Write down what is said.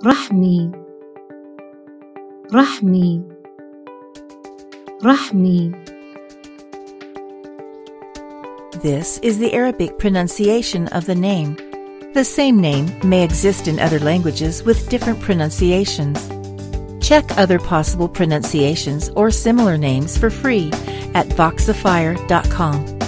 رحمي رحمي رحمي. This is the Arabic pronunciation of the name. The same name may exist in other languages with different pronunciations. Check other possible pronunciations or similar names for free at Voxifier.com.